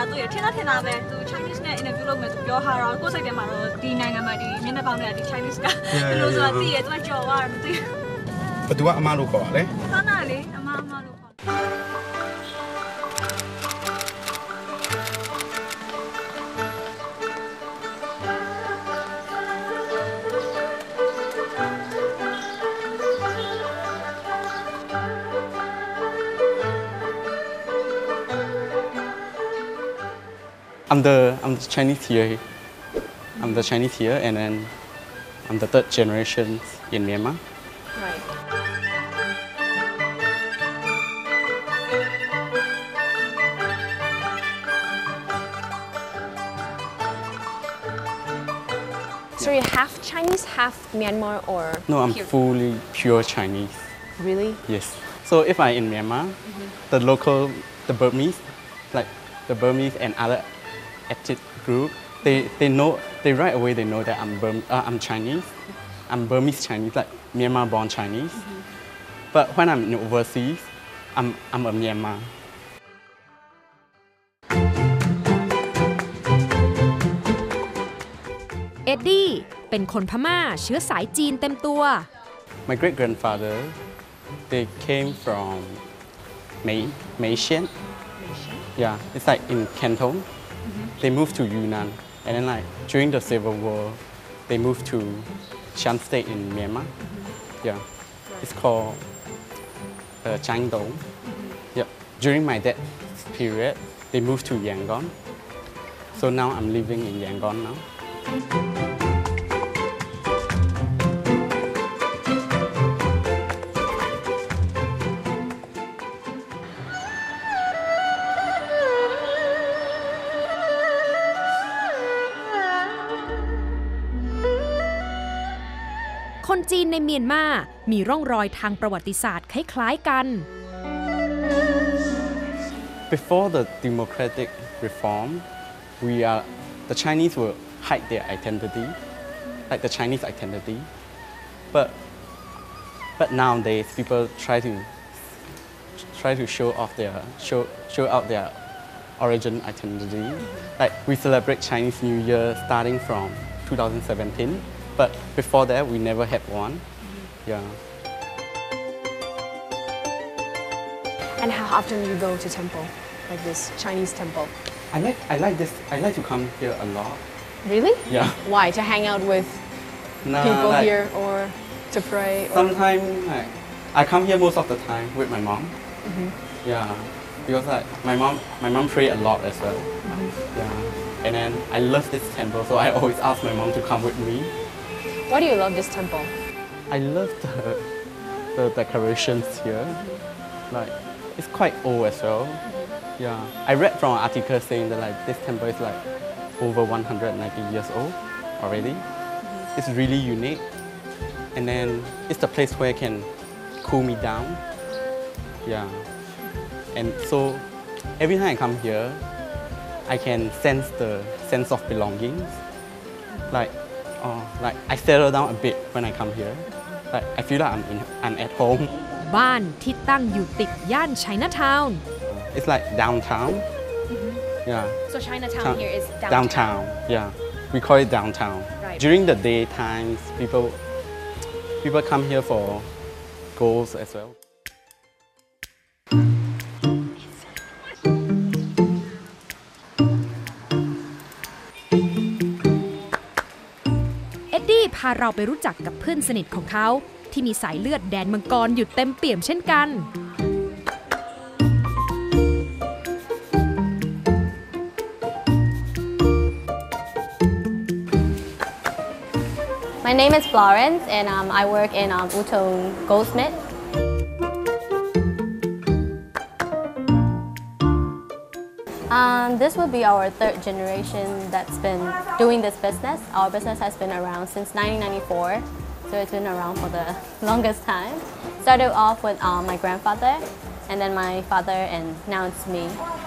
သူရထင်တာပဲသူ Chinese နဲ့ interview လုပ်မယ်သူပြောထားတော့ကိုယ်စိတ်ထဲမှာတော့ဒီနိုင်ငံမှာဒီမျက်နှာပေါင်းနဲ့ဒီ Chinese ကဘယ်လိုဆိုတာသိရသူကကြော်သွားတယ်မသိဘူးဘသူကအမလို့ခေါ်ပါလဲခဏလေးအမလို့ခေါ် I'm the Chinese here. I'm the Chinese here, and then I'm the third generation in Myanmar. Right. So you're half Chinese, half Myanmar, or No, I'm fully pure Chinese. Really? Yes. So if I'm in Myanmar, the Burmese, like the Burmese and other ethnic group, they right away they know that I'm Chinese. I'm Burmese Chinese, like Myanmar born Chinese. But when I'm in overseas, I'm a Myanmar. เอ็ดดี้เป็นคนพม่าเชื้อสายจีนเต็มตัว My great grandfather, they came from Malaysian. Yeah, it's like in Canton. They moved to Yunnan, and then like during the Civil War, they moved to Shan State in Myanmar. Yeah, it's called Chang Dong. Yeah, during my dad's period, they moved to Yangon. So now I'm living in Yangon now. คนจีนในเมียนมามีร่องรอยทางประวัติศาสตร์คล้ายๆกัน Before the democratic reform, the Chinese will hide their identity, like the Chinese identity. But nowadays, people try to show out their origin identity. Like we celebrate Chinese New Year starting from 2017. But before that, we never had one. Yeah. And how often do you go to temple, like this Chinese temple? I like this. I like to come here a lot. Really? Yeah. Why? To hang out with people like, here or to pray? Sometimes I come here most of the time with my mom. Yeah, because like my mom pray a lot as well. Yeah. And then I love this temple, so I always ask my mom to come with me. Why do you love this temple? I love the decorations here. Like it's quite old as well. Yeah, I read from an article saying that like this temple is like over 190 years old already. It's really unique, and then it's the place where I can cool me down. Yeah, and so every time I come here, I can sense the sense of belonging. Like I settle down a bit when I come here. Like I feel like I'm at home. บ้านที่ตั้งอยู่ติดย่านไชน่าทาวน์ It's like downtown. Yeah. So Chinatown here is downtown. Downtown. Yeah, we call it downtown. Right. During the daytimes, people come here for goals as well. เอ็ดดี้พาเราไปรู้จักกับเพื่อนสนิทของเขาที่มีสายเลือดแดนมังกรอยู่เต็มเปี่ยมเช่นกัน My name is Florence, and I work in Utong Goldsmith. This will be our third generation that's been doing this business. Our business has been around since 1994, so it's been around for the longest time. Started off with my grandfather, and then my father, and now it's me.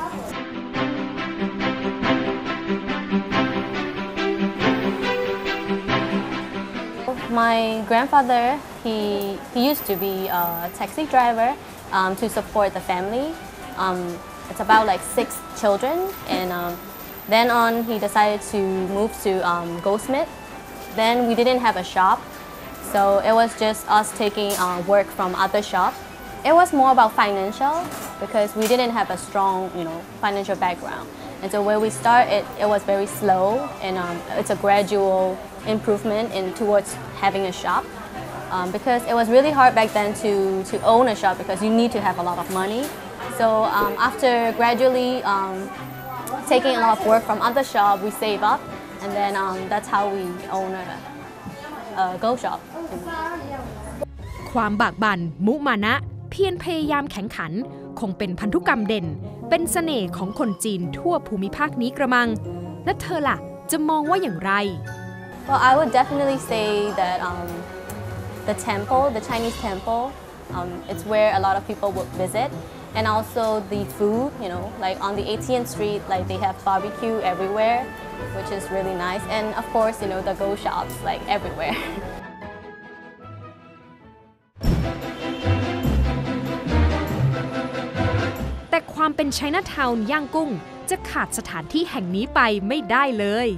My grandfather, he used to be a taxi driver to support the family. It's about like 6 children, and then on he decided to move to Goldsmith. Then we didn't have a shop, so it was just us taking work from other shops. It was more about financial because we didn't have a strong, financial background. And so when we started, it was very slow, and it's a gradual improvement towards having a shop. Because it was really hard back then to own a shop because you need to have a lot of money. So after gradually taking a lot of work from other shops, we save up, and then that's how we own a Go Shop. ความบากบั่นมุมานะเพียรพยายามแข่งขันคงเป็นพันธุกรรมเด่นเป็นเสน่ห์ของคนจีนทั่วภูมิภาคนี้กระมังและเธอล่ะจะมองว่าอย่างไร Well, I would definitely say that the temple, the Chinese temple, it's where a lot of people would visit, and also the food. Like on the 18th Street, like they have barbecue everywhere, which is really nice, and of course, the Go shops like everywhere. แต่ความเป็นไชน่าทาวน์ย่างกุ้งจะขาดสถานที่แห่งนี้ไปไม่ได้เลย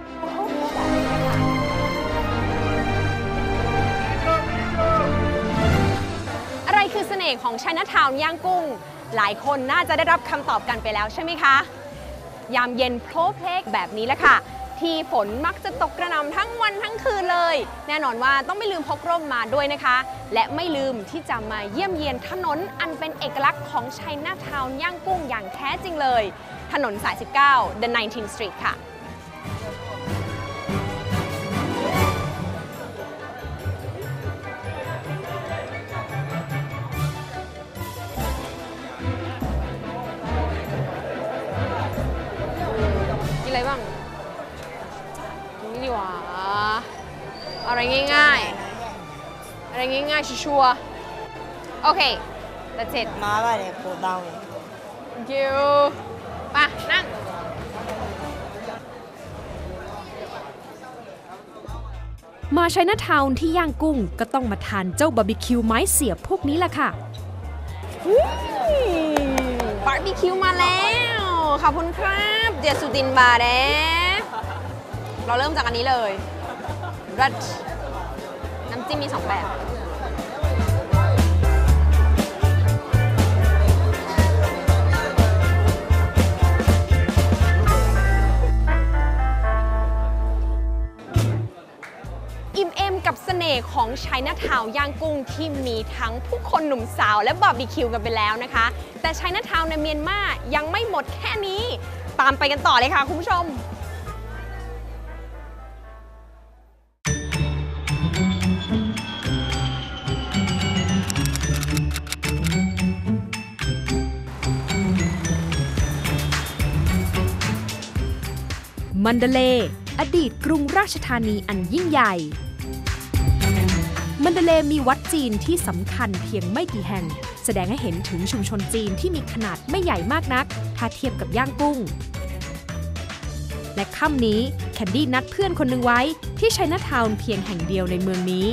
อะไรคือเสน่ห์ของไชน่าทาวน์ย่างกุ้งหลายคนน่าจะได้รับคำตอบกันไปแล้วใช่ไหมคะยามเย็นโพลเพลกแบบนี้แหละค่ะที่ฝนมักจะตกกระหน่ำทั้งวันทั้งคืนเลยแน่นอนว่าต้องไม่ลืมพกร่มมาด้วยนะคะและไม่ลืมที่จะมาเยี่ยมเยียนถนนอันเป็นเอกลักษณ์ของไชน่าทาวน์ย่างกุ้งอย่างแท้จริงเลยถนนสาย 19 The 19th Street ค่ะอะไรบ้างนี่ดีกว่าอะไรง่ายๆอะไรง่ายๆชัวร์ๆโอเค that's it มาไปเลยปูเต้า thank you ไปนั่งมาไชน่าทาวน์ที่ย่างกุ้งก็ต้องมาทานเจ้าบาร์บีคิวไม้เสียบพวกนี้แหละค่ะบาร์บีคิวมาแล้วขอบคุณครับเดียสุดินบาร์เดเราเริ่มจากอันนี้เลยรัดน้ำจิ้มมี2 แบบอิ่มเอมกับเสน่ห์ของไชน่าทาวน์ย่างกุ้งที่มีทั้งผู้คนหนุ่มสาวและบาร์บีคิวกันไปแล้วนะคะแต่ไชน่าทาวน์ในเมียนมายังไม่หมดแค่นี้ตามไปกันต่อเลยค่ะคุณผู้ชมมันดาเลย์อดีตกรุงราชธานีอันยิ่งใหญ่มันดาเลย์มีวัดจีนที่สำคัญเพียงไม่กี่แห่งแสดงให้เห็นถึงชุมชนจีนที่มีขนาดไม่ใหญ่มากนักถ้าเทียบกับย่างกุ้งและค่ำนี้แคนดี้นัดเพื่อนคนหนึ่งไว้ที่ไชน่าทาวน์เพียงแห่งเดียวในเมืองนี้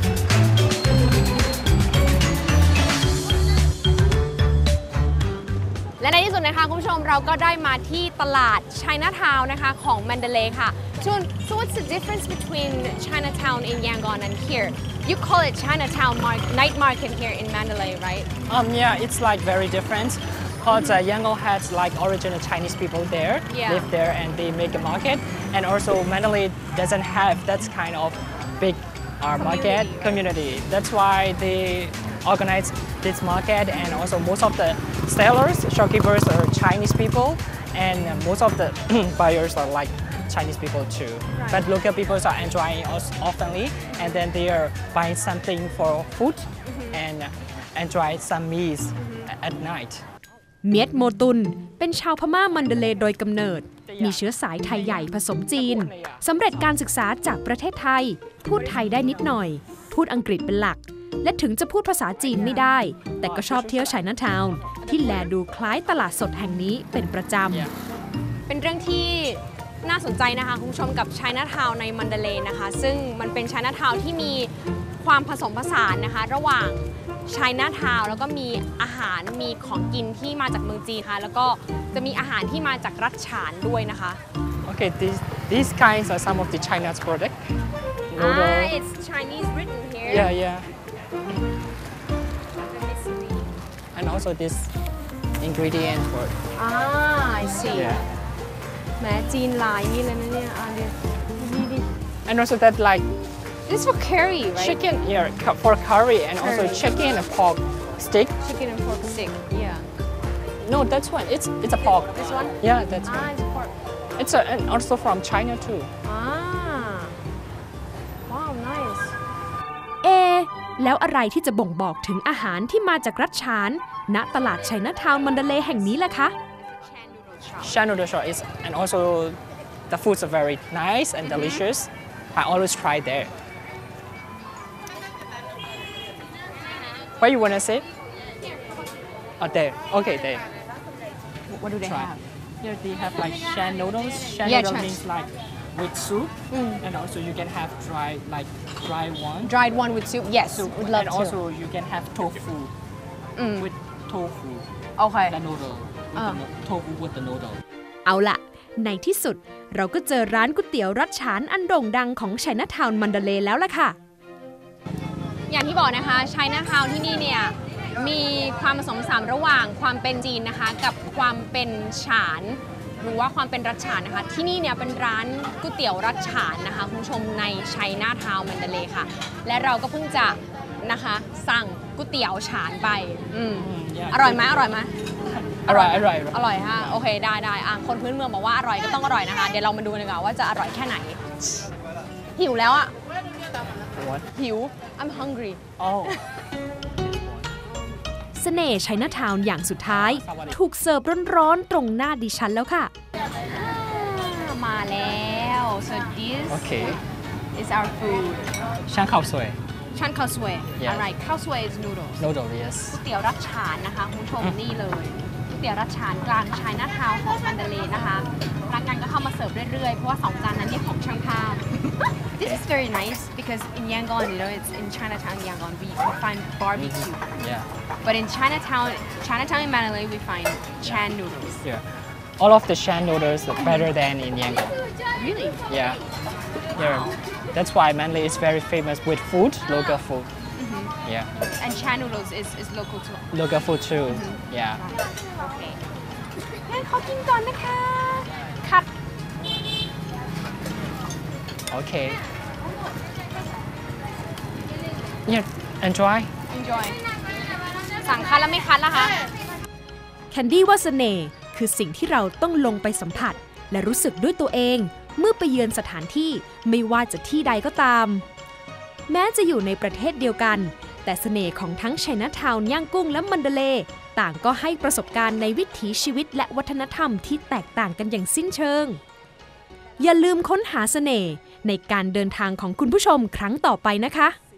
และในที่สุดนะคะคุณผู้ชมเราก็ได้มาที่ตลาด Chinatown นะคะของ Mandalay ค่ะ So what's the difference between Chinatown in Yangon and here? You call it Chinatown night market here in Mandalay, right? Yeah, it's like very different. Because Yangon has like original Chinese people there, live there, and they make a market. And also Mandalay doesn't have that kind of big market community. That's why they organize this market, and also most of the sellers, shopkeepers are Chinese people, and most of the buyers are like Chinese people too. Right. But local people are enjoying us oftenly, and then they are buying something for food and enjoy some meals at night. เมียดโมตุนเป็นชาวพม่ามันดาเลย์โดยกำเนิดมีเชื้อสายไทยใหญ่ผสมจีนสำเร็จการศึกษาจากประเทศไทยพูดไทยได้นิดหน่อยพูดอังกฤษเป็นหลักและถึงจะพูดภาษาจีนไม่ได้แต่ก็ชอบเที่ยวไชน่าทาวน์ที่แลดูคล้ายตลาดสดแห่งนี้เป็นประจำเป็นเรื่องที่น่าสนใจนะคะคุณผู้ชมกับไชน่าทาวน์ในมันดาเลย์นะคะซึ่งมันเป็นไชน่าทาวน์ที่มีความผสมผสานนะคะระหว่าง China Town แล้วก็มีอาหารมีของกินที่มาจากเมืองจีนค่ะแล้วก็จะมีอาหารที่มาจากรัฐฉานด้วยนะคะ Okay, these kinds are some of the China's product. Noodle. It's Chinese written here. Yeah. And also this ingredient for. I see. Yeah. แม้จีนหลายนี่เลยนะเนี่ยดิ And also that like This for curry, right? chicken, for curry and also Curry. chicken and pork stick. Chicken and pork stick. Yeah. No, that's one. It's a pork. This one? Yeah, that's one. It's pork. And also from China too. Wow, nice. แล้วอะไรที่จะบ่งบอกถึงอาหารที่มาจากรัฐฉานณตลาดไชน่าทาวน์มันดาเลย์แห่งนี้ล่ะคะ Shan noodle shop is, and also the foods are very nice and delicious. I always try there. Where you wanna sit? Oh, there. Okay, there. What do they Try. have? Here they have like shan noodles. Shan Yeah, noodle shan. means like with soup, and also you can have dry one. Dried one with soup. Yes, would love And to. also you can have tofu with tofu. Okay. The noodle. Tofu with the noodle. เอาล่ะ ในที่สุดเราก็เจอร้านก๋วยเตี๋ยวรัฐฉานอันโด่งดังของไชน่าทาวน์มันดาเลย์แล้วล่ะค่ะอย่างที่บอกนะคะ China Town ที่นี่เนี่ยมีความผสมผสานระหว่างความเป็นจีนนะคะกับความเป็นฉานหรือว่าความเป็นรัฐฉานนะคะที่นี่เนี่ยเป็นร้านก๋วยเตี๋ยวรัฐฉานนะคะคุณผู้ชมใน China Town มันดาเลย์ค่ะและเราก็เพิ่งจะนะคะสั่งก๋วยเตี๋ยวฉานไปอร่อยไหมอร่อยไหมอร่อยฮะโอเคได้คนพื้นเมืองบอกว่าอร่อยก็ต้องอร่อยนะคะเดี๋ยวเรามาดูกันดีกว่าว่าจะอร่อยแค่ไหนหิวแล้วอะ What? หิว I'm hungry Oh. เสน่ห์ไชน่าทาวน์อย่างสุดท้ายถูกเสิร์ฟร้อนๆตรงหน้าดิฉันแล้วค่ะมาแล้ว so this Okay. is our food Shan khao sui. ชันข้าวสวย Yeah. alright ข้าวสวย is noodles Noodle, yes. ก๋วยเตี๋ยวรัชฉานนะคะคุณผู้ชมนี่เลยก๋วยเตี๋ยวรัชฉานกลางชายนาทาวน์ของมันดาเลย์นะคะพนักงานก็เข้ามาเสิร์ฟเรื่อยๆเพราะว่า2 จานนั้นเนี่ยของช่างภาพ This is very nice because in Yangon, you know, it's in Chinatown, Yangon, we find barbecue. Yeah. But in Chinatown in Mandalay, we find Chan noodles. Yeah. All of the Shan noodles are better than in Yangon. Really? Yeah. Yeah. That's why Manly is very famous with food, local food. Yeah. And Chan noodles is local too. Local food too. Yeah. Okay. งั้นขอกินก่อนนะคะคัด Okay. Yeah. Enjoy. Enjoy สั่งคัดแล้วไม่คัดละคะแคนดี้ว่าเสน่ห์คือสิ่งที่เราต้องลงไปสัมผัสและรู้สึกด้วยตัวเองเมื่อไปเยือนสถานที่ไม่ว่าจะที่ใดก็ตาม แม้จะอยู่ในประเทศเดียวกันแต่เสน่ห์ของทั้งไชน่าทาวน์ย่างกุ้งและมันดาเลย์ต่างก็ให้ประสบการณ์ในวิถีชีวิตและวัฒนธรรมที่แตกต่างกันอย่างสิ้นเชิงอย่าลืมค้นหาเสน่ห์ในการเดินทางของคุณผู้ชมครั้งต่อไปนะคะ